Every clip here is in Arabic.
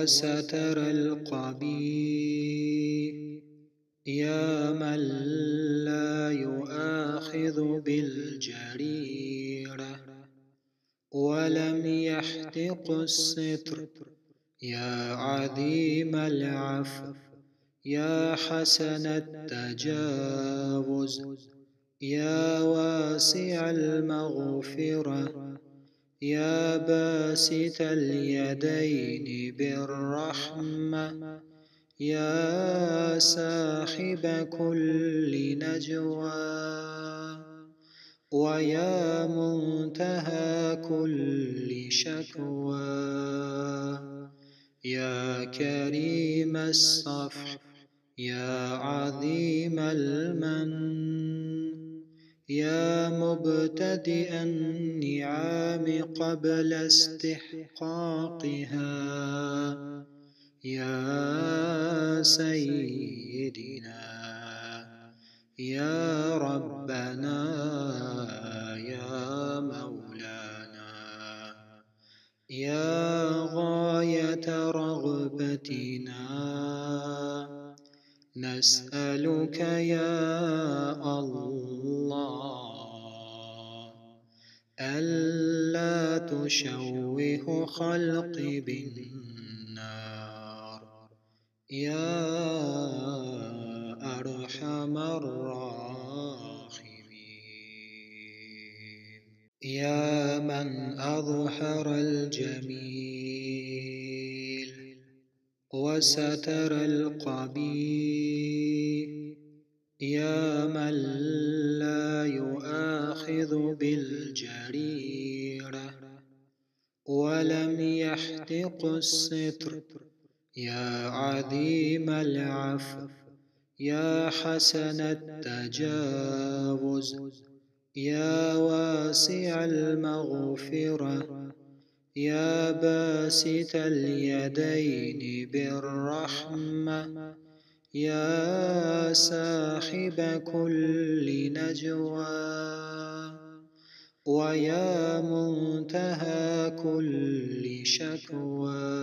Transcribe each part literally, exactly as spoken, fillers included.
وستر القبيح يا من لا يؤاخذ بالجريرة ولم يحتق الستر يا عظيم العفو يا حسن التجاوز يا واسع المغفرة يا باسط اليدين بالرحمة يا صاحب كل نجوى ويا منتهى كل شكوى يا كريم الصفح يا عظيم المن يا مبتدئ النعام قبل استحقاقها يا سيدنا يا ربنا يا مولانا يا غاية رغبتنا نسألك يا الله ألا تشوه خلقي بالنار يا أرحم الراحمين يا من أظهر الجميل وستر القبيح يا من لا يؤاخذ بالجريرة ولم يحتق الستر يا عظيم العفو يا حسن التجاوز يا واسع المغفرة يا باسط اليدين بالرحمة يا صاحب كل نجوى ويا منتهى كل شكوى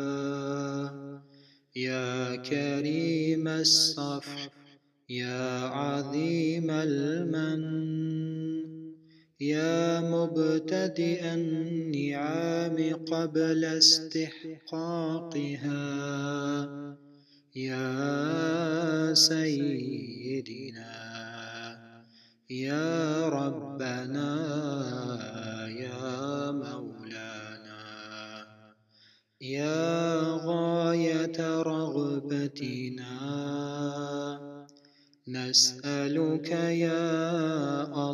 يا كريم الصفح يا عظيم المن يا مبتدئ النعام قبل استحقاقها يا سيدنا يا ربنا يا مولانا يا غاية رغبتنا نسألك يا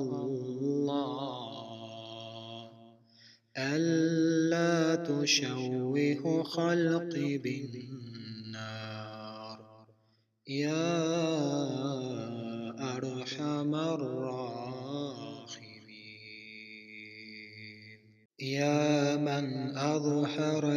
الله ألا تشوه خلقي بالنار يا أرحم الراحمين يا من أظهر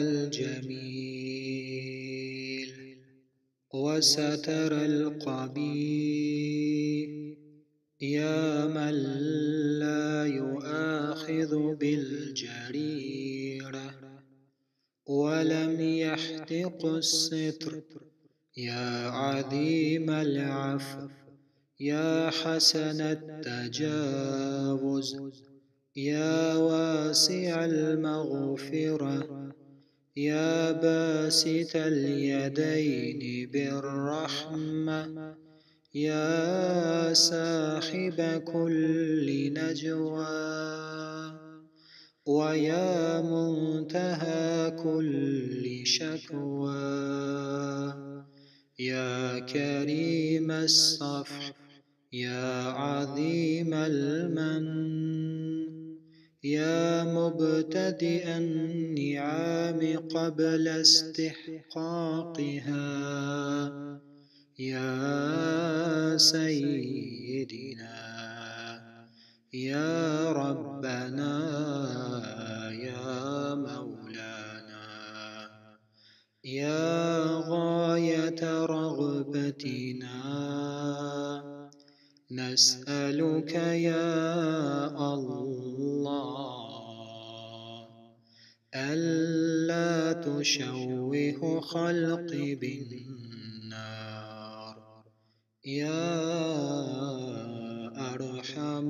الجميل وستر القبيح يا من لا يؤاخذ بالجريرة ولم يحتق الستر يا عظيم العفو يا حسن التجاوز يا واسع المغفرة يا باسط اليدين بالرحمة يا صاحب كل نجوى ويا منتهى كل شكوى يا كريم الصفح يا عظيم المن يا مبتدئ النعام قبل استحقاقها يا سيدنا يا ربنا يا مولانا يا غاية رغبتنا نسألك يا الله ألا تشوه خلقي بالنار يا أرحم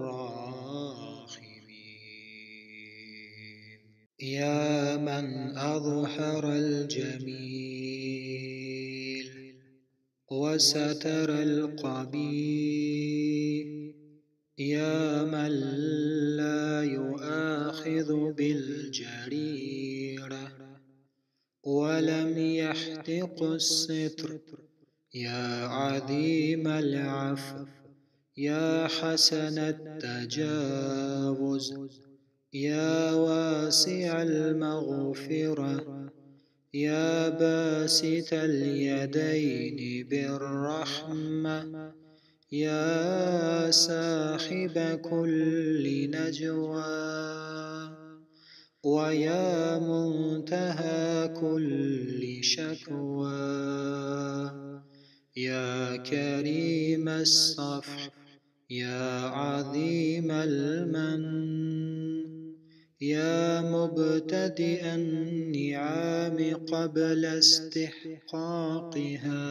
الراحمين. يا من أظهر الجميل وستر القبيح، يا من لا يؤاخذ بالجريرة ولم يحتق الستر، يا عظيم العفو يا حسن التجاوز، يا واسع المغفرة يا باسط اليدين بالرحمة، يا صاحب كل نجوى ويا منتهى كل شكوى، يا كريم الصفح يا عظيم المن، يا مبتدئ النعام قبل استحقاقها،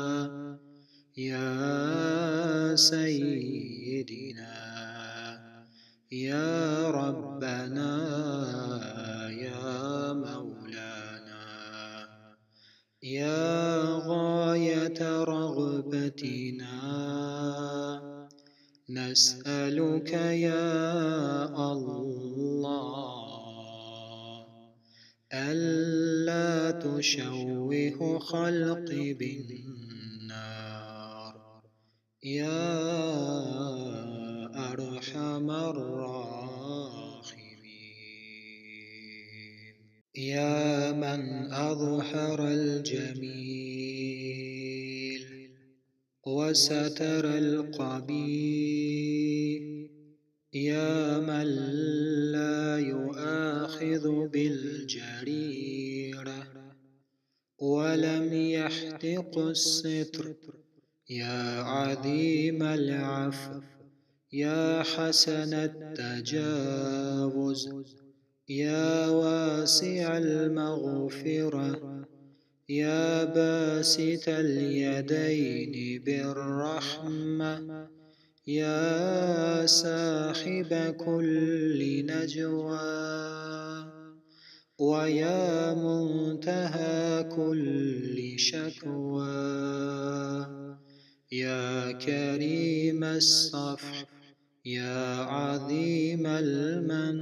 يا سيدنا يا ربنا يا مولانا، يا غاية رغبتنا نسألك يا الله ألا تشوه خلقي بالنار يا أرحم الراحمين. يا من أظهر الجميل وستر القبيح، يا من لا يؤاخذ بالجريرة ولم يحتق الستر، يا عظيم العفو يا حسن التجاوز، يا واسع المغفرة يا باسط اليدين بالرحمة، يا صاحب كل نجوى ويا منتهى كل شكوى، يا كريم الصفح يا عظيم المن،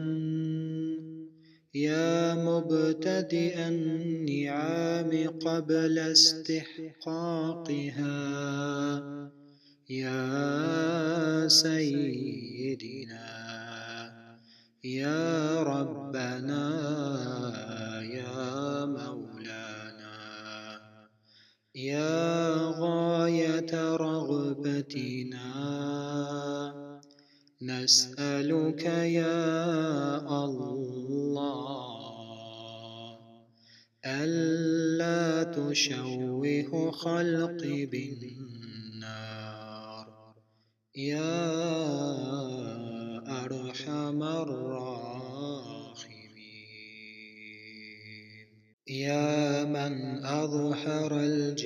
يا مبتدئ النعام قبل استحقاقها، يا سيدنا يا ربنا يا مولانا، يا غاية رغبتنا نسألك يا الله ألا تشوه خلقي بالنار يا أرحم الراحمين. يا من أظهر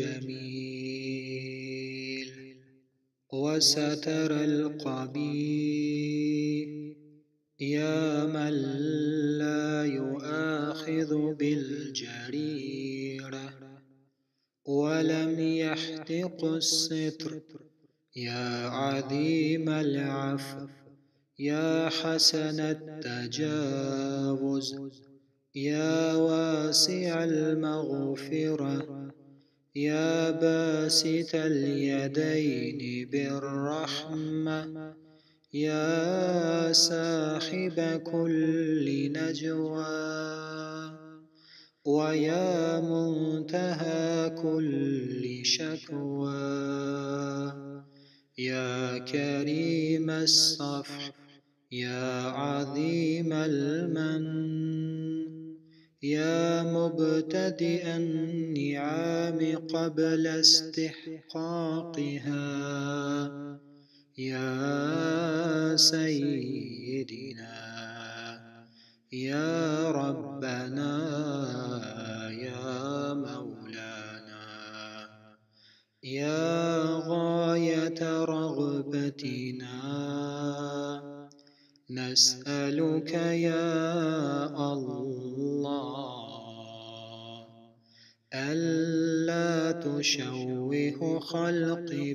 الجميل وستر القبيح، يا من لا يؤاخذ بالجريرة ولم يحتق الستر، يا عظيم العفو يا حسن التجاوز، يا واسع المغفرة يا باسط اليدين بالرحمة، يا صاحب كل نجوى ويا منتهى كل شكوى، يا كريم الصفح يا عظيم المن، يا مبتدئ النعام قبل استحقاقها، يا سيدنا يا ربنا يا مولانا، يا غاية رغبتنا، نسألك يا الله ألا تشوه خلقي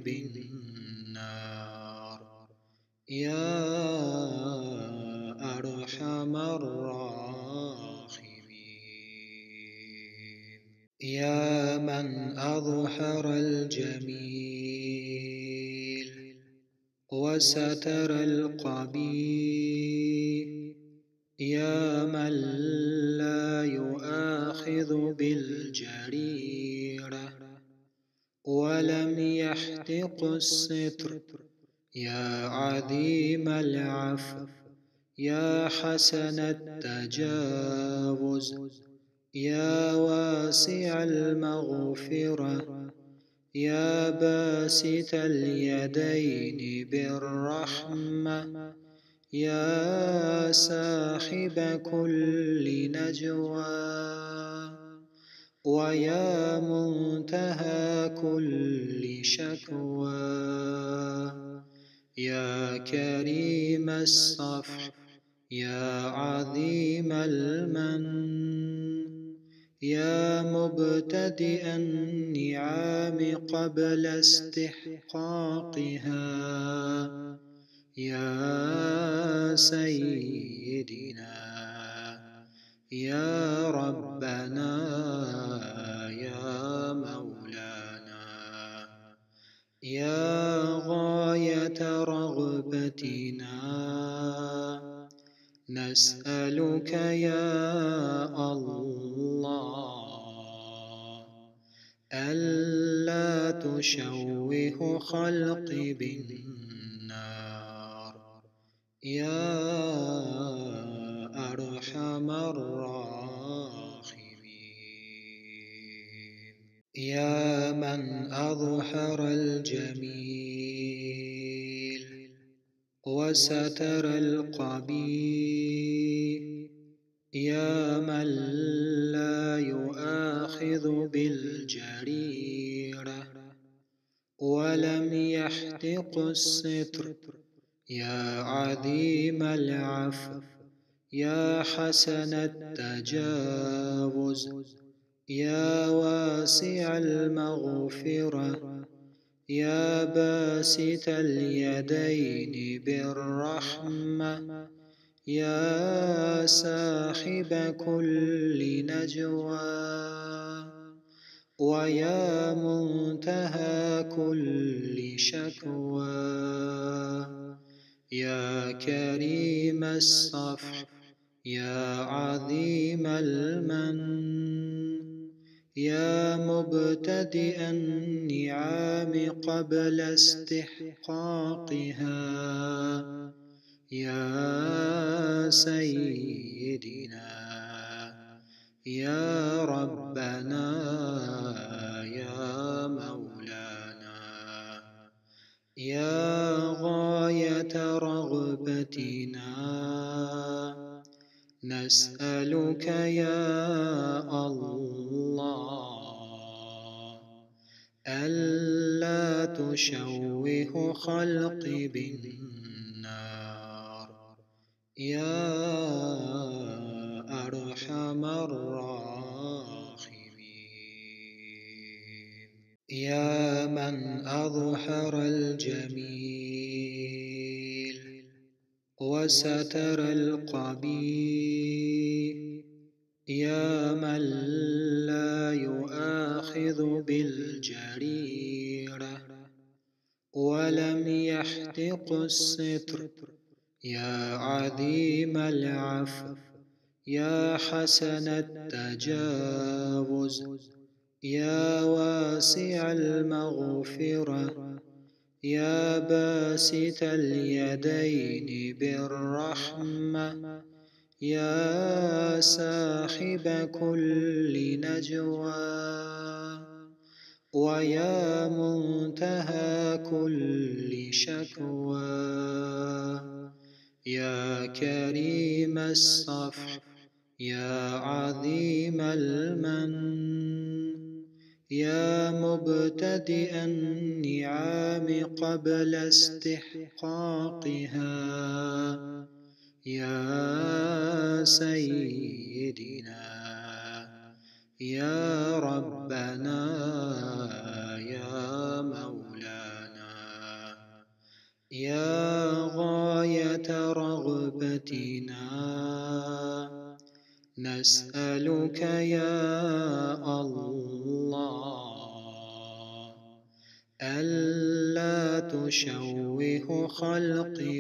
بالنار، يا أرحم الراحمين، يا من أظهر الجميل وستر القبيح، يا من لا يؤاخذ بالجريرة ولم يحتق الستر، يا عظيم العفو، يا حسن التجاوز، يا واسع المغفرة، يا باسط اليدين بالرحمة، يا صاحب كل نجوى، ويا منتهى كل شكوى، يا كريم الصفح، يا عظيم المن، يا مبتدئ النعام قبل استحقاقها، يا سيدنا يا ربنا يا مولانا، يا غاية رغبتنا، نسألك يا الله ألا تشوه خلقي بالنار، يا أرحم الراحمين، يا من أظهر الجميل وستر القبيح، يا من لا يؤاخذ بالجريرة ولم يحتق الستر، يا عظيم العفو، يا حسن التجاوز، يا واسع المغفرة، يا باسط اليدين بالرحمة، يا صاحب كل نجوى، ويا منتهى كل شكوى، يا كريم الصفح، يا عظيم المن، يا مبتدئ النعام قبل استحقاقها، يا سيدنا يا ربنا يا مولانا، يا غاية رغبتنا، نسألك يا الله ألا تشوه خلقي بالنار، يا أرحم الراحمين، يا من أظهر الجميل وستر القبيح، يا من لا يؤاخذ بالجريرة ولم يحتق الستر، يا عظيم العفو، يا حسن التجاوز، يا واسع المغفرة، يا باسط اليدين بالرحمة، يا صاحب كل نجوى، ويا منتهى كل شكوى، يا كريم الصفح يا عظيم المن، يا مبتدئ النعام قبل استحقاقها، يا سيدنا يا ربنا يا مولانا، يا غاية رغبتنا نسألك يا الله ألا تشوه خلقي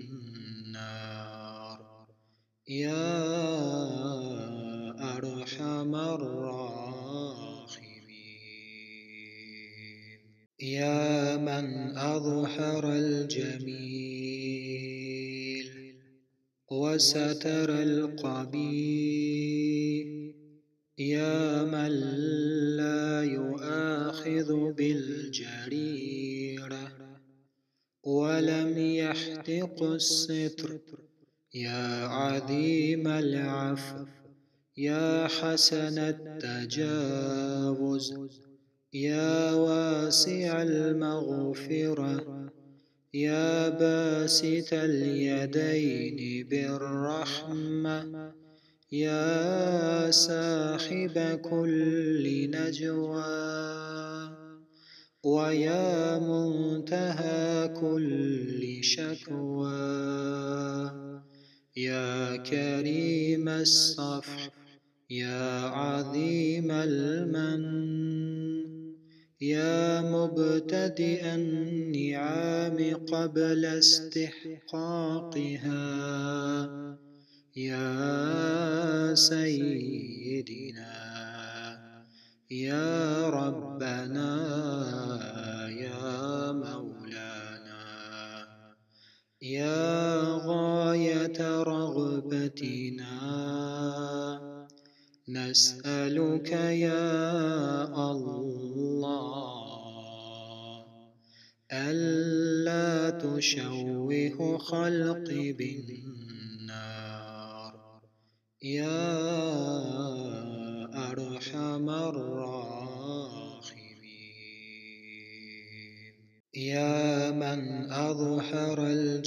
بالنار، يا أرحم الراحمين، يا من أظهر الجميل وستر القبيح، يا من لا يؤاخذ بالجريرة ولم يحتق الستر، يا عظيم العفو يا حسن التجاوز، يا واسع المغفرة يا باسط اليدين بالرحمة، يا صاحب كل نجوى ويا منتهى كل شكوى، يا كريم الصفح يا عظيم المن، يا مبتدئ النعام قبل استحقاقها، يا سيدنا يا ربنا يا مولانا، يا غاية رغبتنا نسألك يا الله ألا تشوه خلقي بالنار، يا أرحم الراحمين، يا من أظهر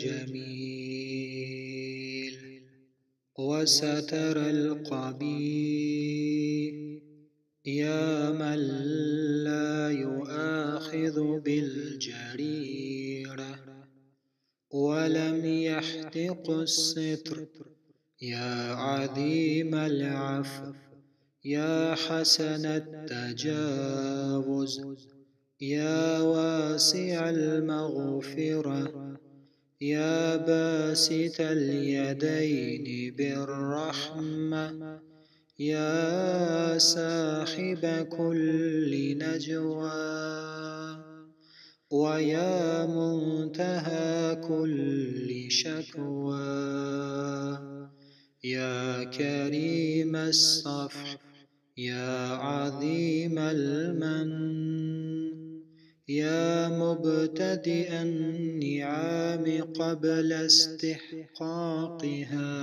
الجميل وستر القبيح، يا من لا يؤاخذ بالجريرة ولم يحتق الستر، يا عظيم العفو يا حسن التجاوز، يا واسع المغفرة يا باسط اليدين بالرحمة، يا صاحب كل نجوى ويا منتهى كل شكوى، يا كريم الصفح يا عظيم المن، يا مبتدئ النعام قبل استحقاقها،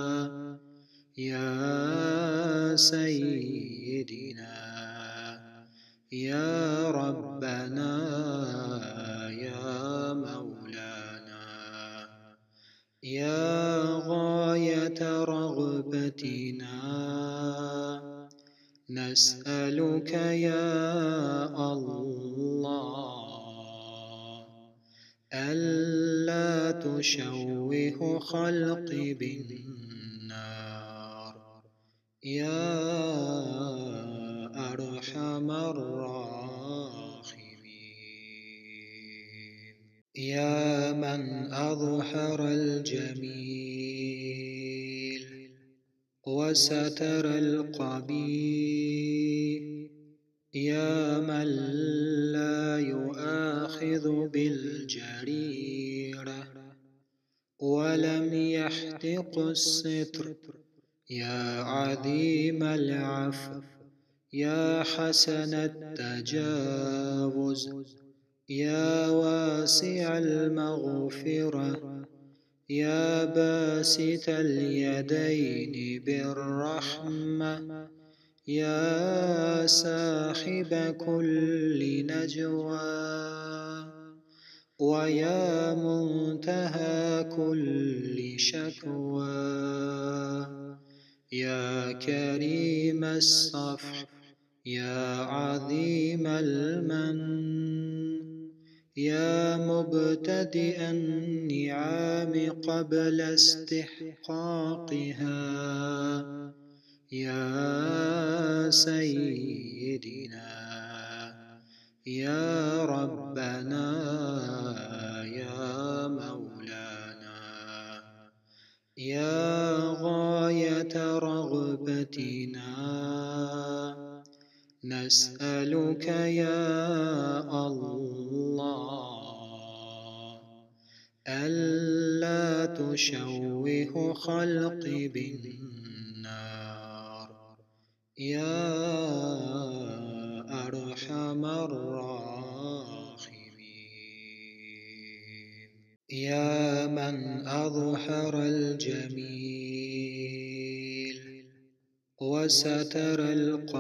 يا سيدنا يا ربنا يا مولانا، يا غاية رغبتنا نسألك يا الله ألا تشوه خلقي بالنار، يا أرحم الراحمين، يا من أظهر الجميل وستر القبيح، يا من لا يؤاخذ بالجريرة ولم يحتق الستر، يا عظيم العفو يا حسن التجاوز، يا واسع المغفرة يا باسط اليدين بالرحمة يا صاحب كل نجوى ويا منتهى كل شكوى يا كريم الصفح يا عظيم المن يا مبتدئ النعام قبل استحقاقها يا سيدنا يا ربنا يا مولانا يا غاية رغبتنا نسألك يا الله ألا تشوه خلقي بالنار يا أرحم الراحمين يا من أظهر الجميل وستر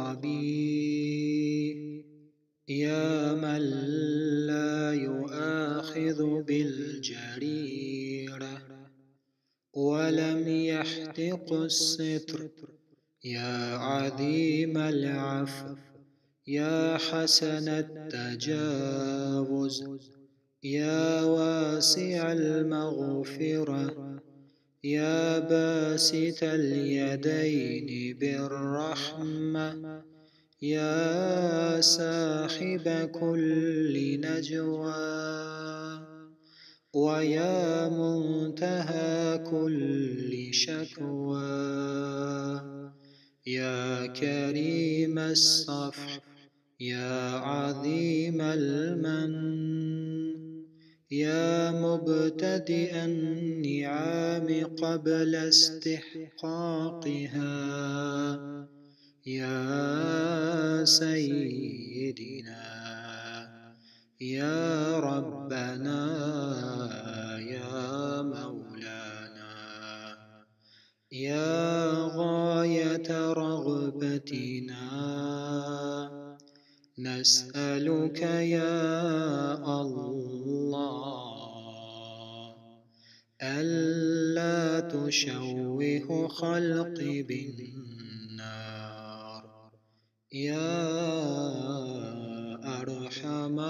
القبيح يا من لا يؤاخذ بالجريرة ولم يحتق الستر يا عظيم العفو يا حسن التجاوز يا واسع المغفرة يا باسط اليدين بالرحمة يا صاحب كل نجوى ويا منتهى كل شكوى يا كريم الصفح يا عظيم المن يا مبتدئ النعام قبل استحقاقها يا سيدنا يا ربنا يا مولانا يا غاية رغبتنا نسألك يا الله ألا تشوه خلقي بالنار يا أرحم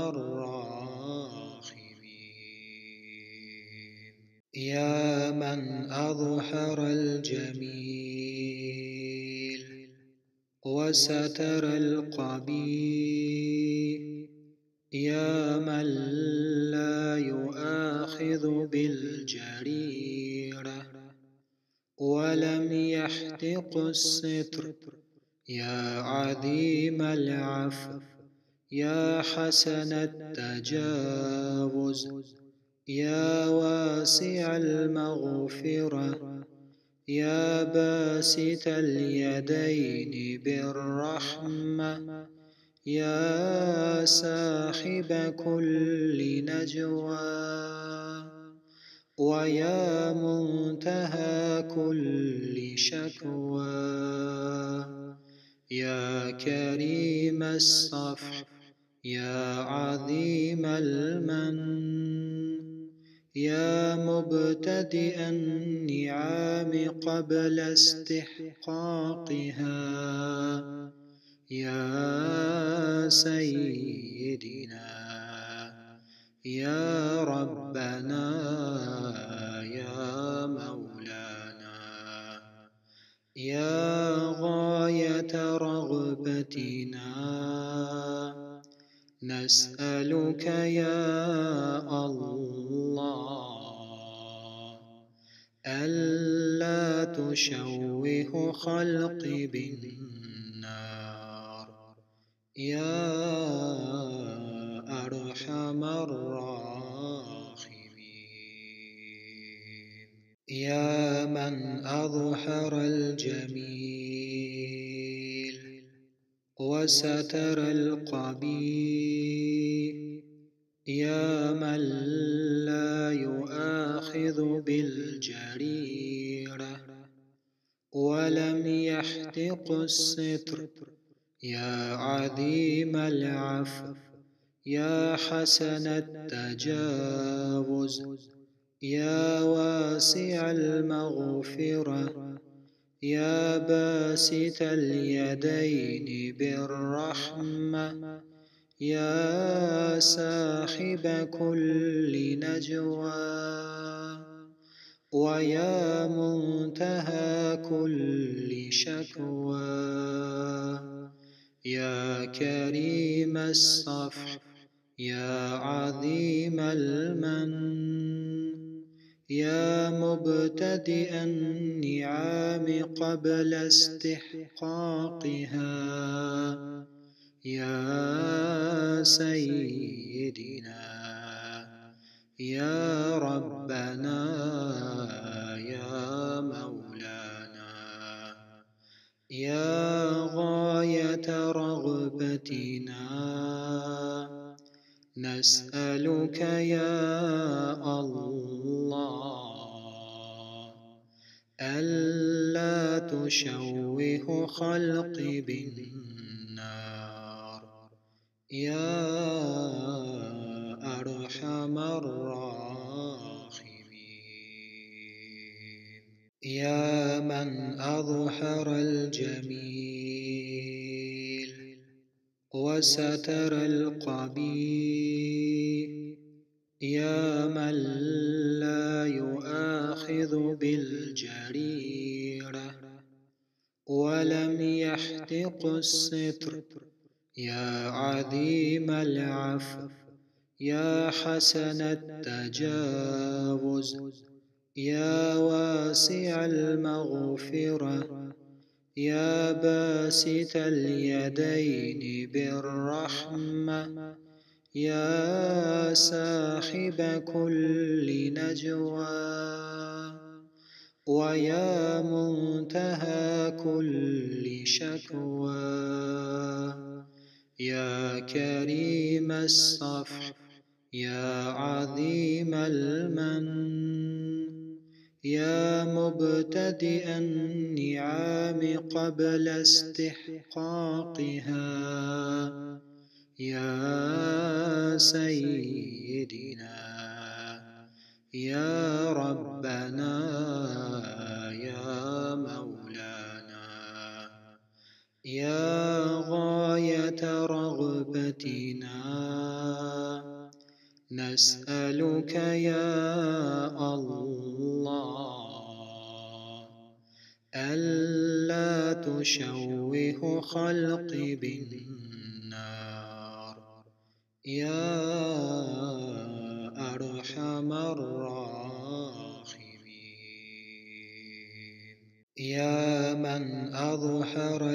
الراحمين يا من أظهر الجميل وستر القبيح يا من لا يؤاخذ بالجريرة ولم يحتق الستر يا عظيم العفو يا حسن التجاوز يا واسع المغفرة يا باسط اليدين بالرحمة يا صاحب كل نجوى ويا منتهى كل شكوى يا كريم الصفح يا عظيم المن يا مبتدئ النعام قبل استحقاقها يا سيدنا يا ربنا يا مولانا يا غاية رغبتنا نسألك يا الله ألا تشوه خلقي بالنار يا أرحم الراحمين يا من أظهر الجميل وستر القبيح يا من لا يؤاخذ يؤاخذ بالجريرة ولم يحتق الستر يا عظيم العفو يا حسن التجاوز يا واسع المغفرة يا باسط اليدين بالرحمة يا صاحب كل نجوى ويا منتهى كل شكوى يا كريم الصفح يا عظيم المن يا مبتدئ النعام قبل استحقاقها يا سيدنا يا ربنا يا مولانا يا غاية رغبتنا نسألك يا الله ألا تشوه خلقي بالنار يا أرحم الراحمين يا من أظهر الجميل وستر القبيح يا من لا يؤاخذ بالجريرة ولم يحتق الستر يا عظيم العفو يا حسن التجاوز يا واسع المغفرة يا باسط اليدين بالرحمة يا صاحب كل نجوى ويا منتهى كل شكوى يا كريم الصفح يا عظيم المن يا مبتدئ النعام قبل استحقاقها يا سيدنا يا ربنا يا مولانا يا غاية رغبتنا نسألك يا الله ألا تشوه خلقي بالنار يا أرحم الراحمين يا من أظهر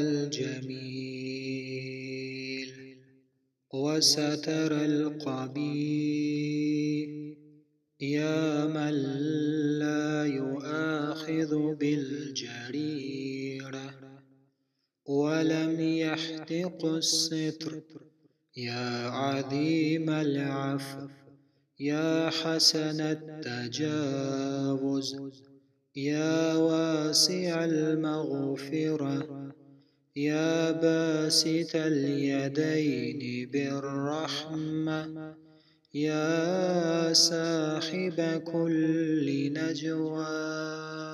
الجميل وستر القبيح يا من لا يؤاخذ بالجريرة ولم يحتق الستر يا عظيم العفو يا حسن التجاوز يا واسع المغفرة يا باسط اليدين بالرحمة يا صاحب كل نجوى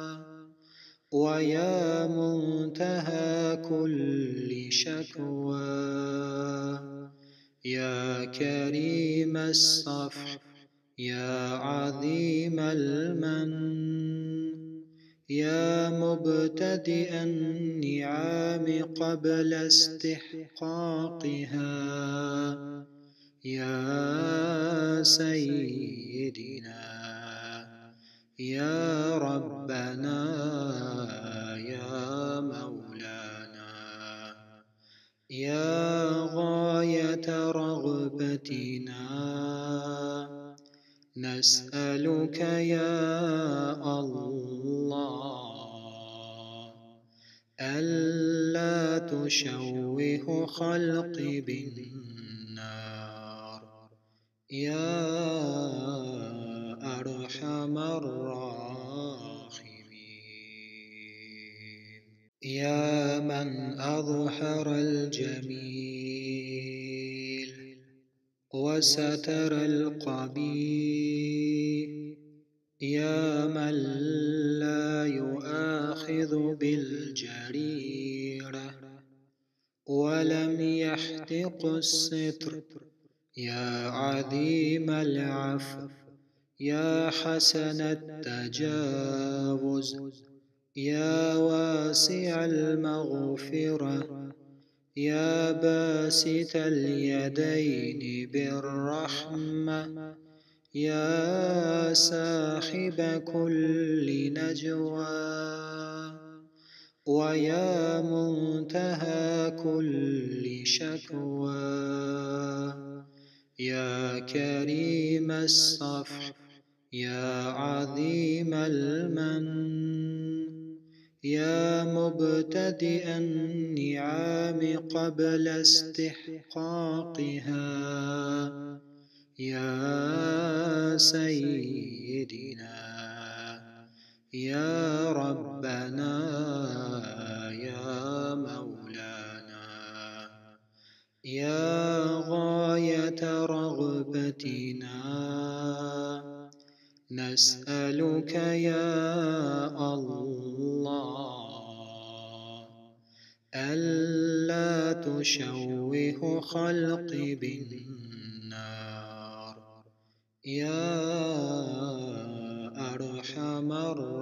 ويا منتهى كل شكوى يا كريم الصفح يا عظيم المن يا مبتدئ النعام قبل استحقاقها يا سيدنا يا ربنا يا مولانا يا غاية رغبتنا نسألك يا الله ألا تشوه خلقي بالنار يا أرحم الراحمين. يا من أظهر الجميل وستر القبيح، يا من لا يؤاخذ بالجريرة ولم يحتق الستر، يا عظيم العفو، يا حسن التجاوز، يا واسع المغفرة، يا باسط اليدين بالرحمة، يا صاحب كل نجوى، ويا منتهى كل شكوى، يا كريم الصفح، يا عظيم المن، يا مبتدئ النعام قبل استحقاقها، يا سيدنا، يا ربنا، يا مولانا، يا غاية رغبتنا، نسألك يا الله ألا تشوه خلقي بالنار، يا أرحم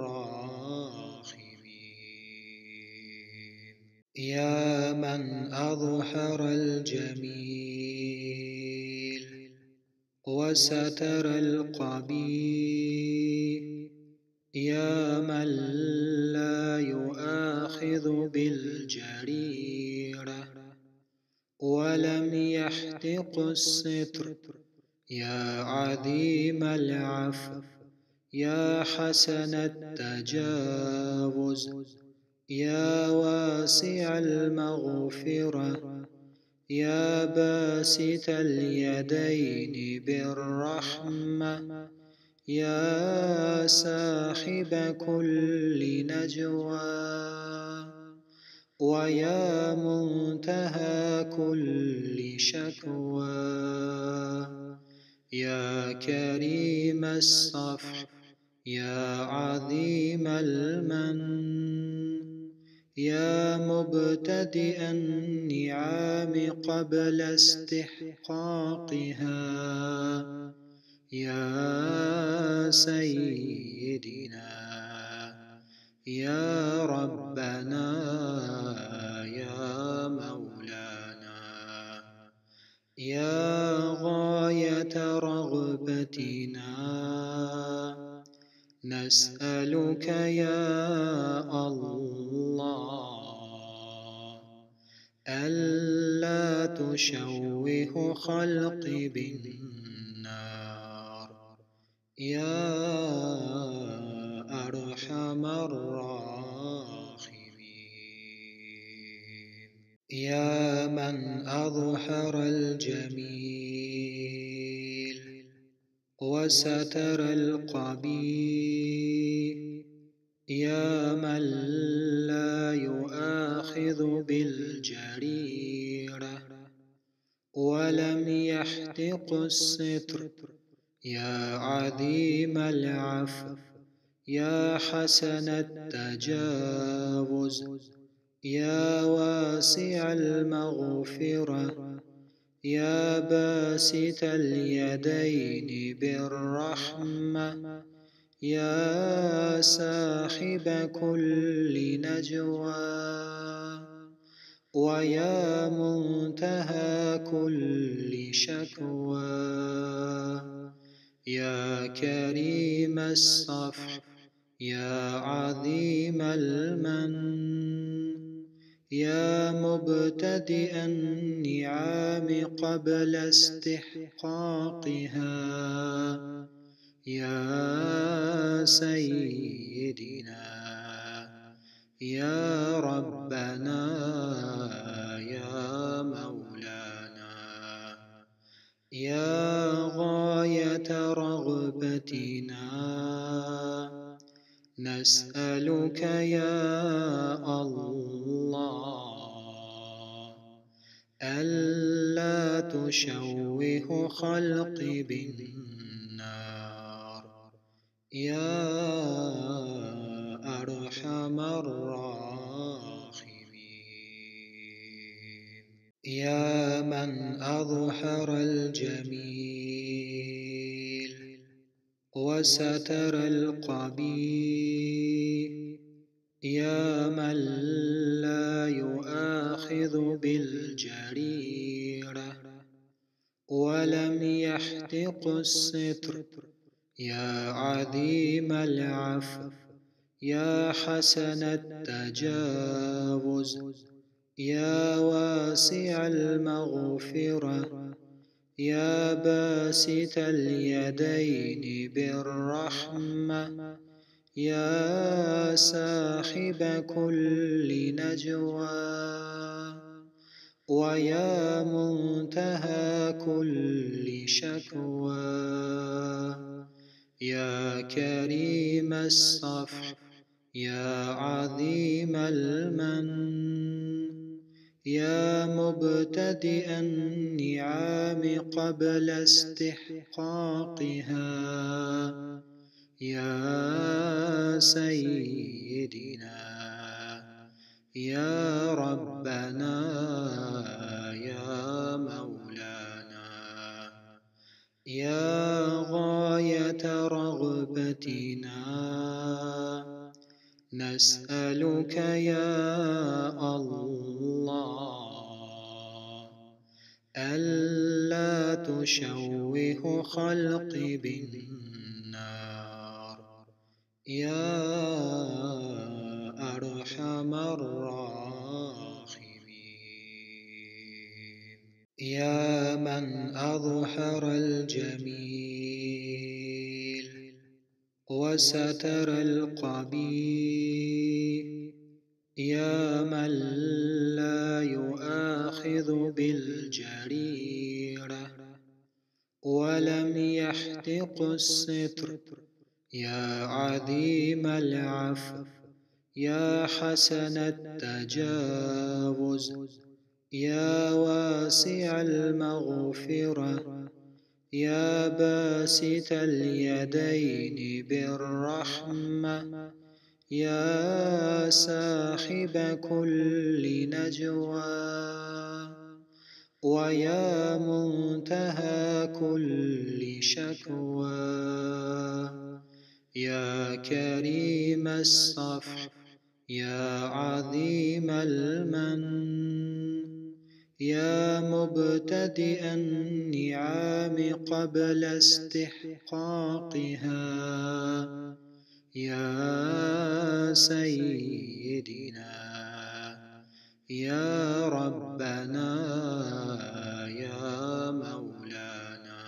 الراحمين. يا من أظهر الجميل وستر القبيح، يا من لا يؤاخذ بالجريرة ولم يحتق الستر، يا عظيم العفو، يا حسن التجاوز، يا واسع المغفرة، يا باسط اليدين بالرحمة، يا صاحب كل نجوى، ويا منتهى كل شكوى، يا كريم الصفح، يا عظيم المن، يا مبتدئ النعام قبل استحقاقها، يا سيدنا، يا ربنا، يا مولانا، يا غاية رغبتنا، نسألك يا الله ألا تشوه خلقي بالنار، يا أرحم الراحمين. يا من أظهر الجميل وستر القبيح، يا من لا يؤاخذ بالجريرة ولم يحتق الستر، يا عظيم العفو، يا حسن التجاوز، يا واسع المغفرة، يا باسط اليدين بالرحمة، يا صاحب كل نجوى، ويا منتهى كل شكوى، يا كريم الصفح، يا عظيم المن، يا مبتدئ النعام قبل استحقاقها، يا سيدنا، يا ربنا، يا مولانا، يا غاية رغبتنا، نسألك يا الله ألا تشوه خلقي بالنار يا أرحم الراحمين. يا من أظهر الجميل وستر القبيح، يا من لا يؤاخذ بالجريرة ولم يحتق الستر، يا عظيم العفو يا حسن التجاوز، يا واسع المغفرة يا باسط اليدين بالرحمة، يا صاحب كل نجوى ويا منتهى كل شكوى، يا كريم الصفح يا عظيم المن، يا مبتدئ النعام قبل استحقاقها، يا سيدنا يا ربنا يا مولانا، يا غاية رغبتنا نسألك يا الله ألا تشوه خلقي بالنار يا أرحم الراحمين. يا من أظهر الجميل وستر القبيح، يا من لا يؤاخذ بالجريرة ولم يحتق الستر، يا عظيم العفو يا حسن التجاوز، يا واسع المغفرة يا باسط اليدين بالرحمة، يا صاحب كل نجوى ويا منتهى كل شكوى، يا كريم الصفح يا عظيم المن، يا مبتدئ النعام قبل استحقاقها، يا سيدنا يا ربنا يا مولانا،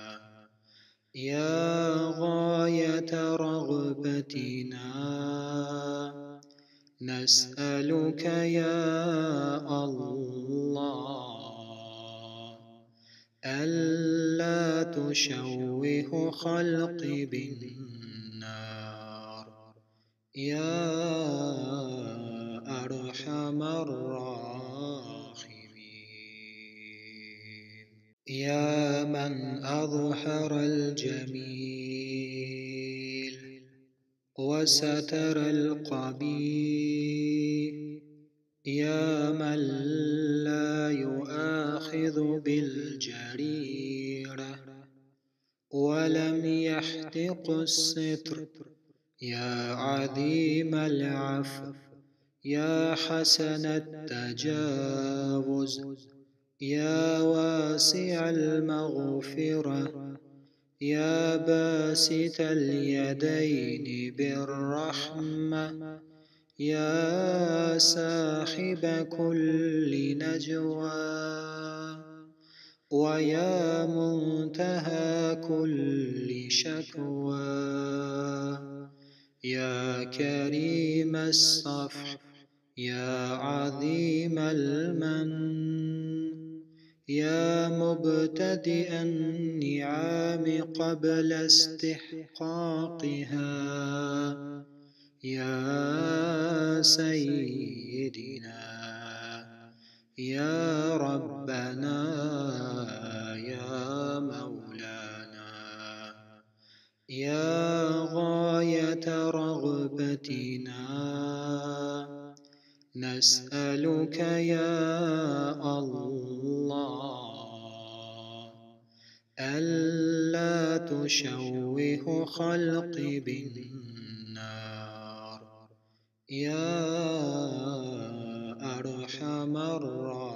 يا غاية رغبتنا نسألك يا الله ألا تشوه خلقي بالنار يا أرحم الراحمين. يا من أظهر الجميل وستر القبيح، يا من لا يؤاخذ بالجريرة ولم يحتق الستر، يا عظيم العفو يا حسن التجاوز، يا واسع المغفرة يا باسط اليدين بالرحمة، يا صاحب كل نجوى ويا منتهى كل شكوى، يا كريم الصفح يا عظيم المن، يا مبتدئ النعام قبل استحقاقها، يا سيدنا يا ربنا يا مولانا يا غاية رغبتنا نسألك يا الله ألا تشوه خلقي بالنار يا أرحم الراحمين.